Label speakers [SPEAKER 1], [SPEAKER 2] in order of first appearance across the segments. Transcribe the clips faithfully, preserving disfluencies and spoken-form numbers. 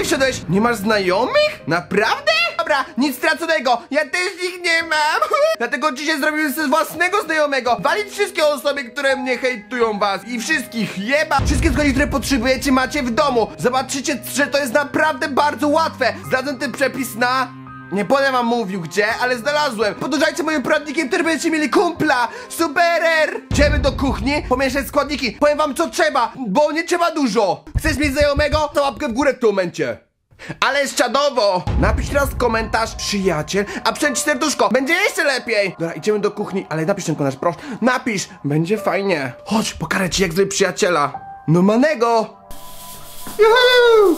[SPEAKER 1] tutaj wszedłeś? Nie masz znajomych? Naprawdę? Dobra, nic straconego, ja też ich nie mam. Dlatego dzisiaj zrobiłem sobie własnego znajomego. Walić wszystkie osoby, które mnie hejtują was. I wszystkich, jeba. Wszystkie składniki, które potrzebujecie, macie w domu. Zobaczycie, że to jest naprawdę bardzo łatwe. Znalazłem ten przepis na... Nie będę wam mówił gdzie, ale znalazłem. Podążajcie moim poradnikiem, który będziecie mieli kumpla. Superer! Idziemy do kuchni, pomieszać składniki. Powiem wam co trzeba, bo nie trzeba dużo. Chcesz mieć znajomego? To łapkę w górę w tym momencie. Ale czadowo! Napisz teraz komentarz przyjaciel, a przecież serduszko, będzie jeszcze lepiej. Dobra, idziemy do kuchni, ale napisz ten komentarz, proszę. Napisz, będzie fajnie. Chodź, pokażę ci jak zrobić przyjaciela. Normalnego. Juhu!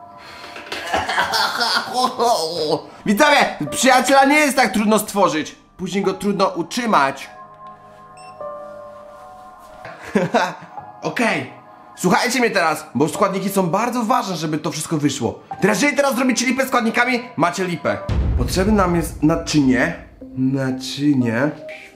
[SPEAKER 1] Widzowie, przyjaciela nie jest tak trudno stworzyć. Później go trudno utrzymać. Okej, okay. Słuchajcie mnie teraz, bo składniki są bardzo ważne, żeby to wszystko wyszło. Teraz, jeżeli teraz zrobicie lipę składnikami, macie lipę. Potrzebne nam jest naczynie. Naczynie.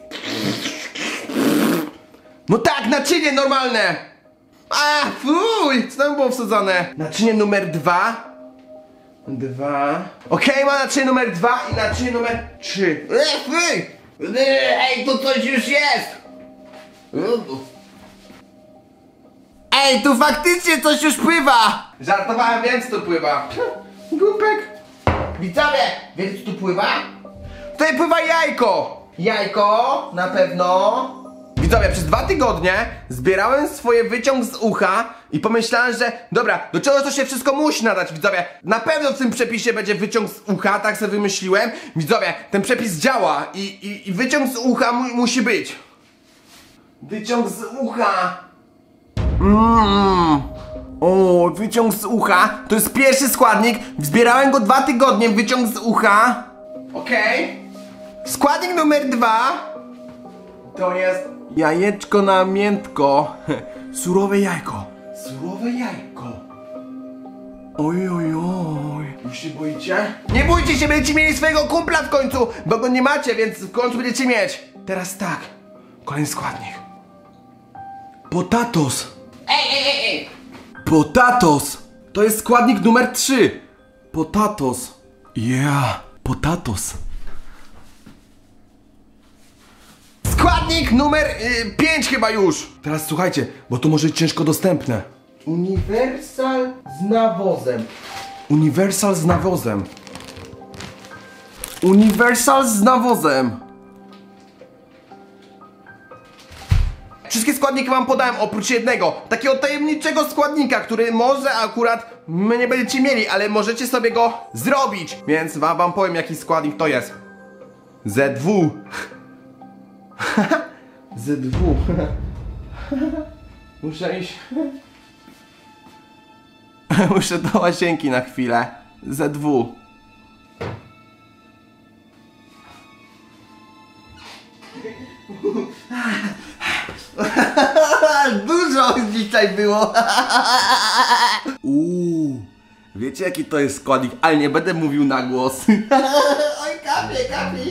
[SPEAKER 1] No tak, naczynie normalne. A, fuj, co tam było wsadzone? Naczynie numer dwa. Dwa. Okej, okay, ma naczynie numer dwa i naczynie numer trzy. Ej, ej, tu coś już jest. Ej, tu faktycznie coś już pływa. Żartowałem, wiem co tu pływa. Głupek. Widzowie, wiecie co tu pływa? Tutaj pływa jajko. Jajko, na pewno. Widzowie, przez dwa tygodnie zbierałem swoje wyciąg z ucha i pomyślałem, że dobra, do czego to się wszystko musi nadać, widzowie. Na pewno w tym przepisie będzie wyciąg z ucha, tak sobie wymyśliłem. Widzowie, ten przepis działa i, i, i wyciąg z ucha mu, musi być. Wyciąg z ucha. Mmm. O, wyciąg z ucha. To jest pierwszy składnik. Zbierałem go dwa tygodnie, wyciąg z ucha. Okej. Okay. Składnik numer dwa. To jest jajeczko na miętko. Surowe jajko. Surowe jajko. Oj, oj, oj. Już się boicie? Nie bójcie się, będziecie mieli swojego kumpla w końcu, bo go nie macie, więc w końcu będziecie mieć. Teraz tak. Kolejny składnik. Potatoes. Ej, ej, ej, ej. Potatoes. To jest składnik numer trzy. Potatoes. Yeah. Potatoes. Składnik numer y, pięć chyba już. Teraz słuchajcie, bo to może być ciężko dostępne. Uniwersal z nawozem. Uniwersal z nawozem. Uniwersal z nawozem. Wszystkie składniki wam podałem oprócz jednego. Takiego tajemniczego składnika, który może akurat my nie będziecie mieli, ale możecie sobie go zrobić. Więc wam, wam powiem jaki składnik to jest. Z dwa. Z dwa. Muszę iść. Muszę do łazienki na chwilę. Z dwa. Dużo dzisiaj było. Uuu. Wiecie jaki to jest składnik, ale nie będę mówił na głos. Oj, kapie, kapie.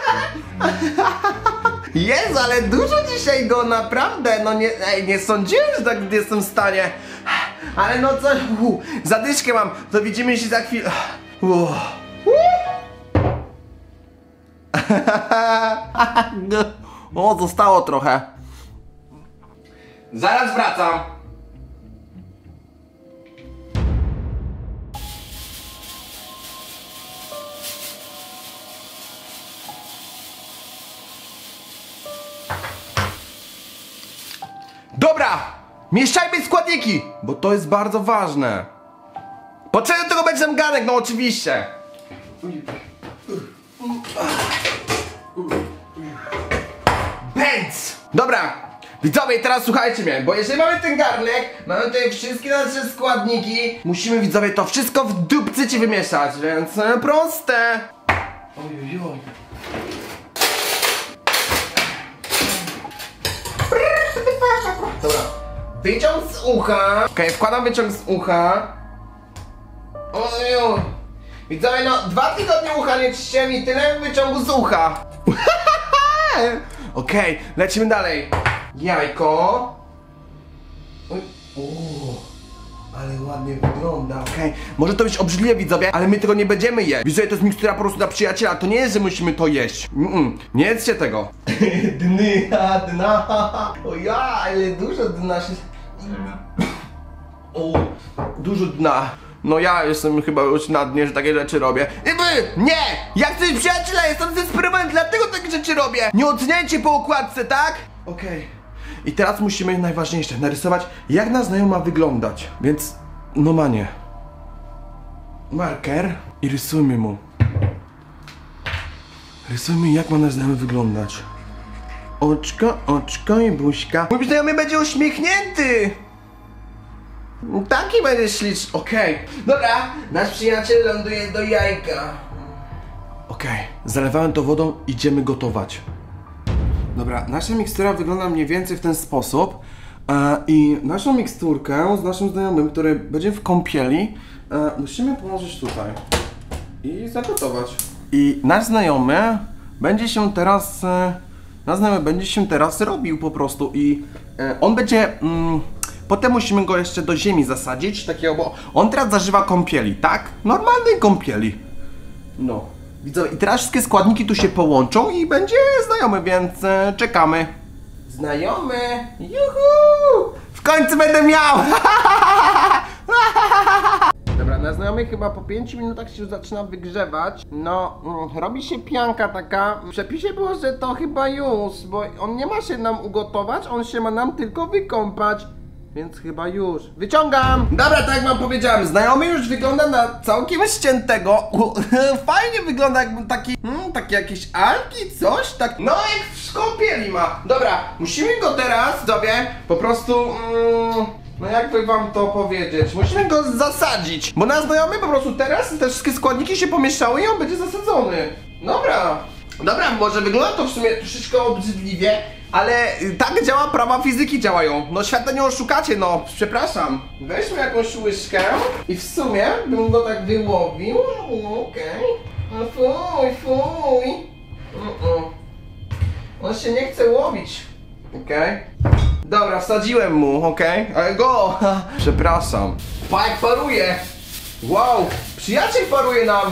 [SPEAKER 1] Jezu, ale dużo dzisiaj go, naprawdę. No nie, ej, nie sądziłem, że tak jestem w stanie. Ale no co, uh, zadyszkę mam, to widzimy się za chwilę. Uh. O, zostało trochę. Zaraz wracam. Dobra, mieszajmy składniki, bo to jest bardzo ważne. Potrzebny do tego będzie sam garnek, no oczywiście. Bęc! Dobra, widzowie, teraz słuchajcie mnie, bo jeżeli mamy ten garnek, mamy tutaj wszystkie nasze składniki, musimy, widzowie, to wszystko w dupcycie wymieszać, więc no, proste. Ojojoj. Dobra, wyciąg z ucha. Okej, okay, wkładam wyciąg z ucha. Ojoj. Widzowie, no, dwa tygodnie ucha nie czyściłem i tyle wyciągu z ucha. Okej, okay, lecimy dalej. Jajko. Oj, o, ale ładnie wygląda, okej. Okay. Może to być obrzydliwe, widzowie, ale my tego nie będziemy jeść. Widzowie, to jest mikstura po prostu dla przyjaciela, to nie jest, że musimy to jeść. Mm -mm. Nie jedzcie tego. Dna, dna. O ja, ale dużo dna się... O, dużo dna. No ja jestem chyba już na dnie, że takie rzeczy robię. I wy! Nie! Ja chcę być przyjaciela, jestem eksperyment, dlatego takie rzeczy robię. Nie oceniajcie po okładce, tak? Okej. Okay. I teraz musimy najważniejsze, narysować, jak nasz znajomy ma wyglądać. Więc, no manie. Marker i rysujmy mu. Rysujmy, jak ma nasz znajomy wyglądać. Oczko, oczko i buźka. Mój znajomy będzie uśmiechnięty. Taki będzie śliczny. Okej. Okay. Dobra, nasz przyjaciel ląduje do jajka. Okej, okay. Zalewałem to wodą, idziemy gotować. Dobra, nasza mikstura wygląda mniej więcej w ten sposób. E, I naszą miksturkę z naszym znajomym, który będzie w kąpieli, e, musimy położyć tutaj i zagotować. I nasz znajomy będzie się teraz e, nasz znajomy będzie się teraz robił po prostu i e, on będzie mm, potem musimy go jeszcze do ziemi zasadzić, takiego, bo on teraz zażywa kąpieli, tak? Normalnej kąpieli. No. Widzowie, i teraz wszystkie składniki tu się połączą i będzie znajomy, więc e, czekamy. Znajomy! Juhu! W końcu będę miał! Dobra, na znajomy chyba po pięciu minutach się już zaczyna wygrzewać. No, mm, robi się pianka taka. W przepisie było, że to chyba już, bo on nie ma się nam ugotować, on się ma nam tylko wykąpać. Więc chyba już. Wyciągam! Dobra, tak jak wam powiedziałem, znajomy już wygląda na całkiem ściętego. Fajnie wygląda, jakby taki, hmm, taki jakieś alki, coś tak. No jak w kąpieli ma. Dobra, musimy go teraz, sobie po prostu, mm, no jakby wam to powiedzieć, musimy go zasadzić. Bo nasz znajomy po prostu teraz te wszystkie składniki się pomieszały i on będzie zasadzony. Dobra. Dobra, może wygląda to w sumie troszeczkę obrzydliwie, ale tak działa, prawa fizyki działają. No świata nie oszukacie, no, przepraszam. Weźmy jakąś łyżkę i w sumie bym go tak wyłowił. Okej. Okay. No fuj, fuj. Mm -mm. On się nie chce łowić. Okej. Okay. Dobra, wsadziłem mu, okej. Okay. Ale go! Przepraszam. Pa, jak paruje. Wow, przyjaciel paruje nam.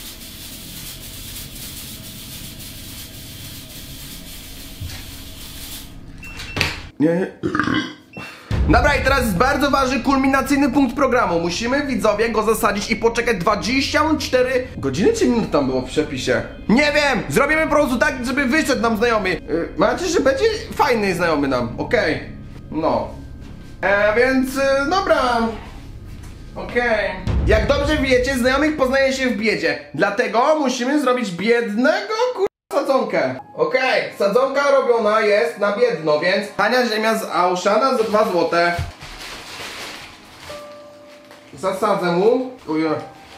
[SPEAKER 1] Nie. Dobra, i teraz jest bardzo ważny, kulminacyjny punkt programu. Musimy, widzowie, go zasadzić i poczekać dwadzieścia cztery godziny czy minut tam było w przepisie? Nie wiem! Zrobimy po prostu tak, żeby wyszedł nam znajomy. Yy, mam nadzieję, że będzie fajny znajomy nam, okej. Okay. No. E, więc, yy, dobra. Okej. Okay. Jak dobrze wiecie, znajomych poznaje się w biedzie. Dlatego musimy zrobić biednego, kur... sadzonkę. Okej, okay. Sadzonka robiona jest na biedno, więc tania ziemia z Auszana za dwa złote. Zasadzę mu. Ojej.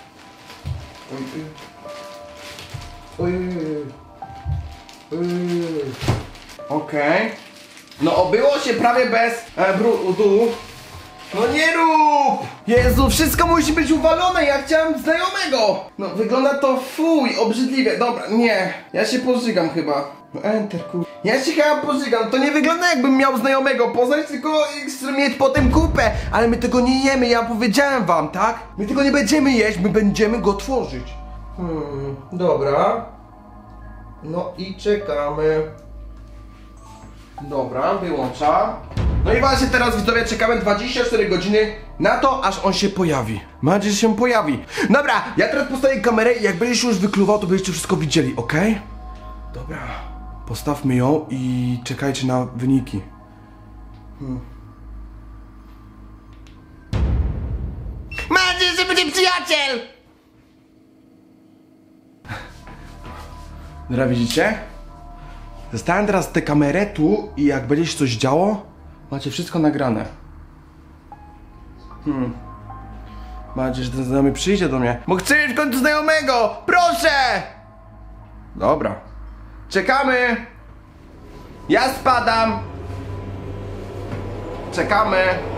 [SPEAKER 1] Ojej. Ojej. Okej. Okay. No obyło się prawie bez e, brudu. No nie rób! Jezu, wszystko musi być uwalone, ja chciałem znajomego! No, wygląda to fuj, obrzydliwie. Dobra, nie. Ja się pożygam chyba. No, enter, kur... Ja się chyba pożygam. To nie wygląda, jakbym miał znajomego poznać, tylko mieć potem kupę. Ale my tego nie jemy, ja powiedziałem wam, tak? My tego nie będziemy jeść, my będziemy go tworzyć. Hmm, dobra. No i czekamy. Dobra, wyłącza. No i właśnie teraz, widzowie, czekamy dwadzieścia cztery godziny na to, aż on się pojawi. Mam nadzieję, że się pojawi. Dobra, ja teraz postawię kamerę i jak będziesz już wykluwał, to będziecie wszystko widzieli, ok? Dobra. Postawmy ją i czekajcie na wyniki. Hmm. Mam nadzieję, że będzie przyjaciel! Dobra, widzicie? Zostawiam teraz tę kamerę tu i jak będzie się coś działo, macie wszystko nagrane. Hmm. Mam nadzieję, że ten znajomy przyjdzie do mnie. Bo chcę mieć w końcu znajomego! Proszę! Dobra. Czekamy. Ja spadam. Czekamy.